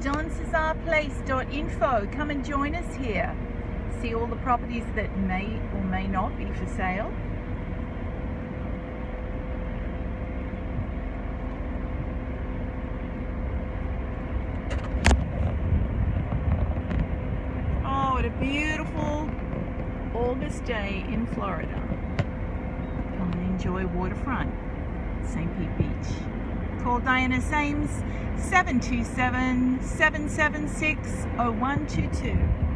DonCesarPlace.info. Come and join us here. See all the properties that may or may not be for sale. Oh, what a beautiful August day in Florida. Come and enjoy waterfront, St. Pete Beach. Call Diana Sames, 727-776-0122.